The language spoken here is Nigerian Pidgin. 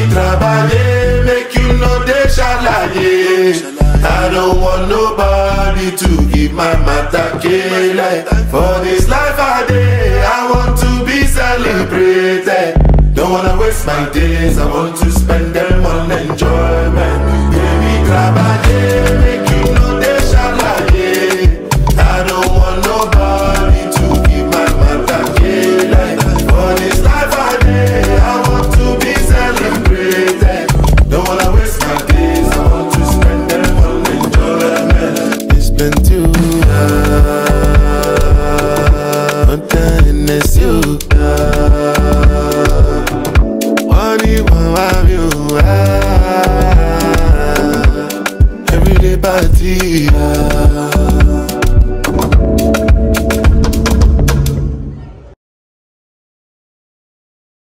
trabalhar, make you know they shalaye. I don't want nobody to give my matter like. For this life I day, I want to be celebrated. Don't wanna waste my days, I want to spend them on enjoyment. Baby, trabalhar, make you know they shalaye. I don't want nobody to give my matter like. For this life I day, I want to be celebrated. Don't wanna waste my days, I want to spend them on enjoyment. It's been 2 years, but then it's you. Everyday party.